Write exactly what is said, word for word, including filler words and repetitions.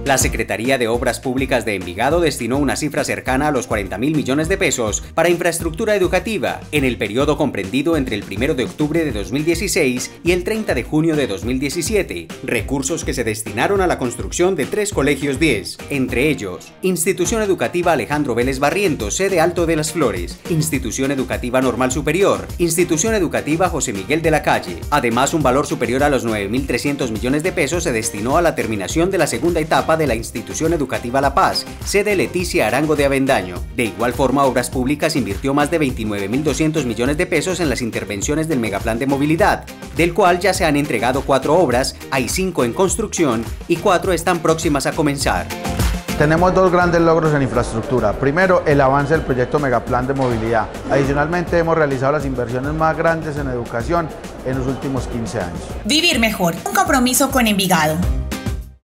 La Secretaría de Obras Públicas de Envigado destinó una cifra cercana a los cuarenta mil millones de pesos para infraestructura educativa en el periodo comprendido entre el primero de octubre de dos mil dieciséis y el treinta de junio de dos mil diecisiete, recursos que se destinaron a la construcción de tres colegios diez, entre ellos, Institución Educativa Alejandro Vélez Barrientos, sede Alto de las Flores, Institución Educativa Normal Superior, Institución Educativa José Miguel de la Calle. Además, un valor superior a los nueve mil trescientos millones de pesos se destinó a la terminación de la segunda etapa de la Institución Educativa La Paz, sede Leticia Arango de Avendaño. De igual forma, Obras Públicas invirtió más de veintinueve mil doscientos millones de pesos en las intervenciones del Megaplan de Movilidad, del cual ya se han entregado cuatro obras, hay cinco en construcción y cuatro están próximas a comenzar. Tenemos dos grandes logros en infraestructura. Primero, el avance del proyecto Megaplan de Movilidad. Adicionalmente, hemos realizado las inversiones más grandes en educación en los últimos quince años. Vivir mejor, un compromiso con Envigado.